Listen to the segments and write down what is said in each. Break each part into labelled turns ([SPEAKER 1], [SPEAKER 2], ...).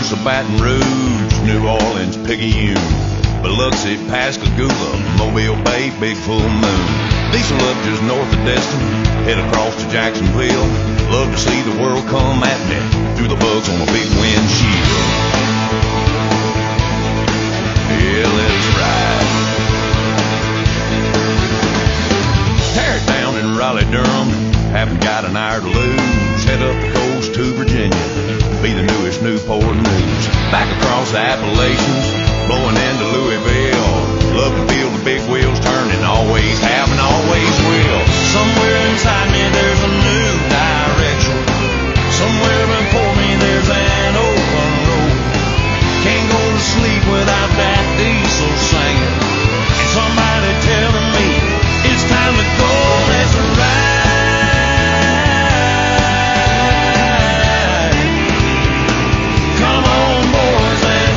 [SPEAKER 1] Tulsa, Baton Rouge, New Orleans, Picayune, Biloxi, Pascagoula, Mobile Bay, Big Full Moon. Diesel up just north of Destin, head across to Jacksonville. Love to see the world come at me through the bugs on a big windshield. Yeah, let's ride. Tear it down in Raleigh, Durham. Haven't got an hour to lose. Head up the coast to Virginia. Be the newest Newport News. Back across the Appalachians, blowing into Louisville. Love to feel the big wheels turning. Always have and always will. Somewhere inside me there's a new direction. Somewhere before me there's an open road. Can't go to sleep without that diesel singing. And somebody telling me it's time to go. Let's ride. Come on, boys, let's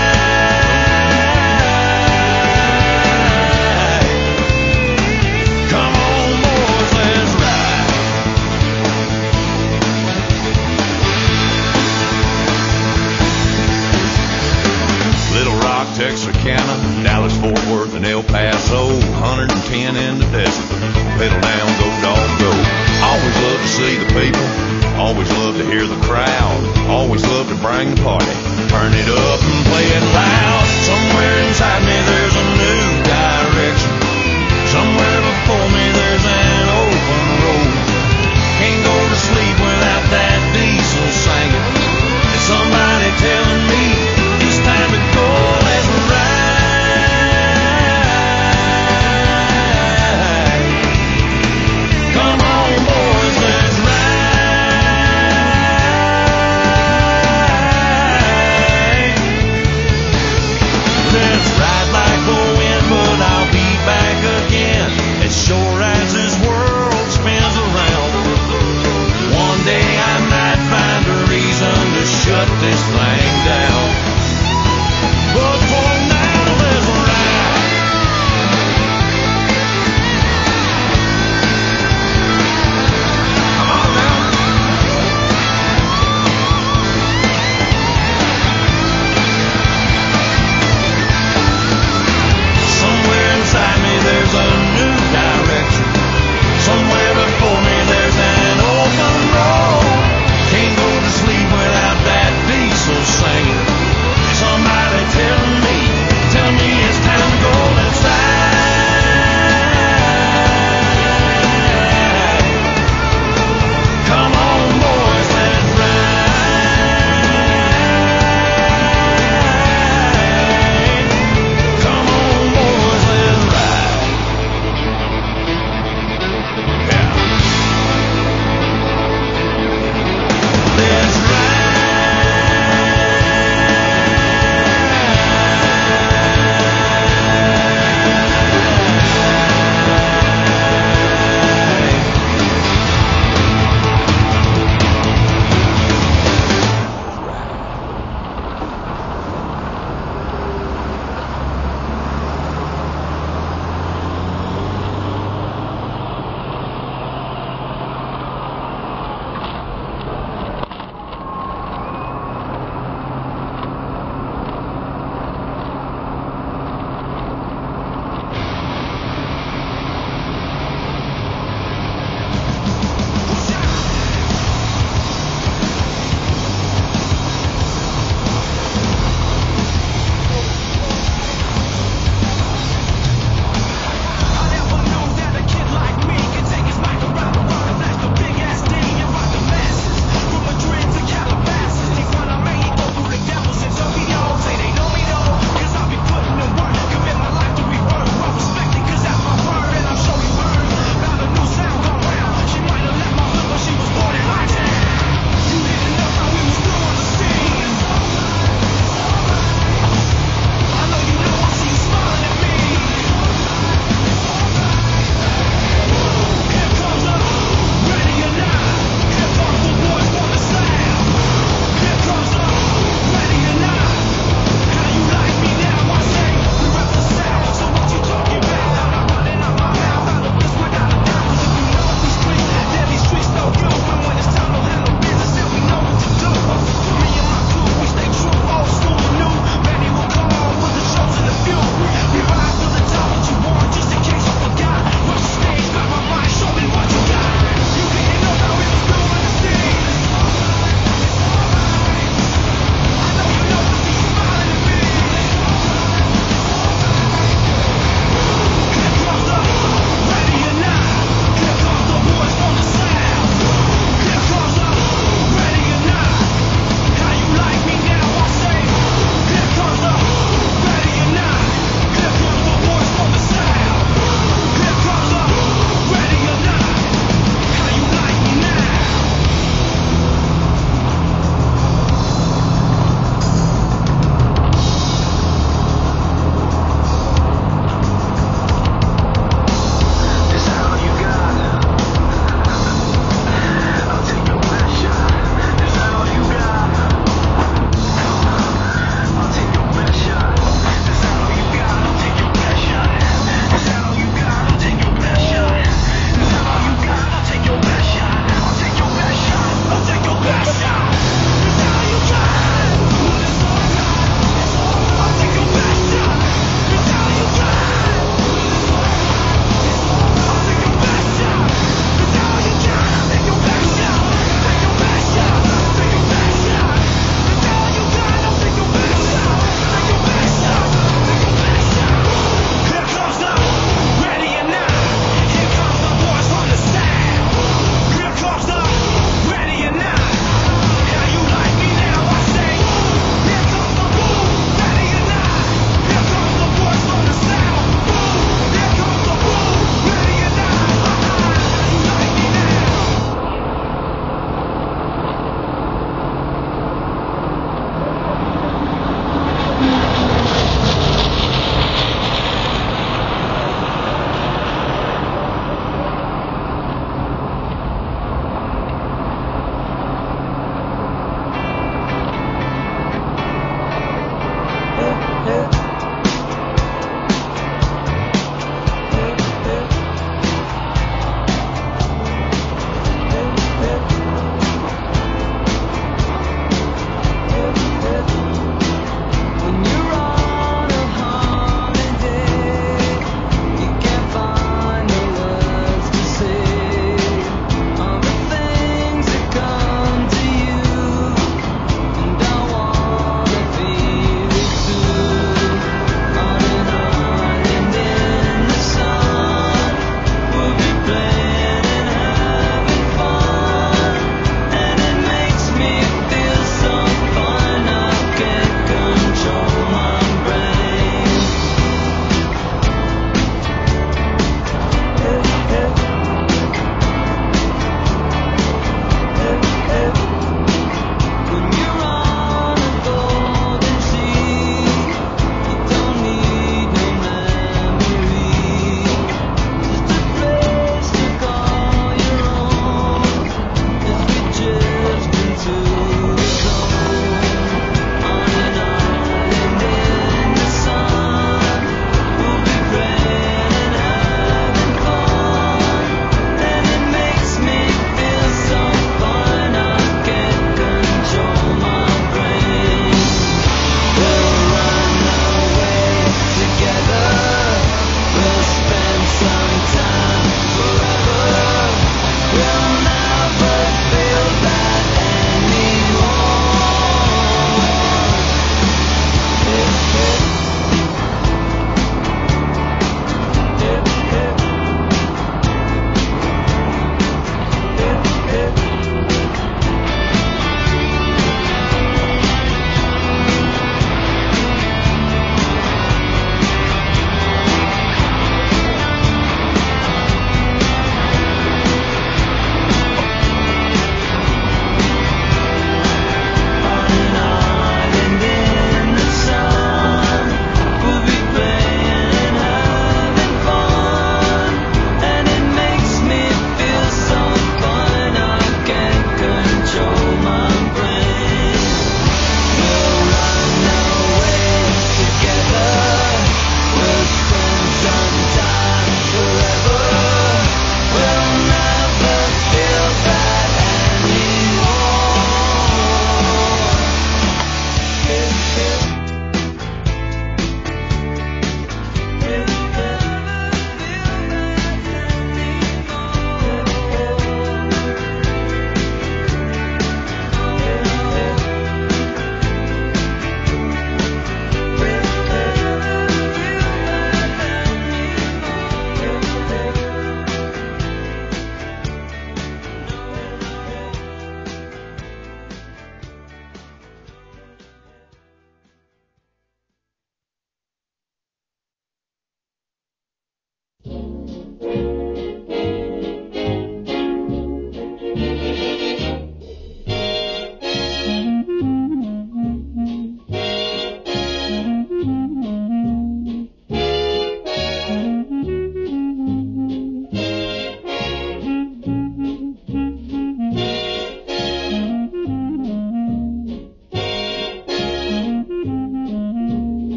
[SPEAKER 1] ride. Come on, boys, let's ride. Little Rock, Texarkana, Dallas, Fort Worth, and El Paso, 110 in the desert. Pedal down, go dog, go. Always love to see the people, always love to hear the crowd, always love to bring the party. Turn it up and play it loud. Somewhere inside me there's a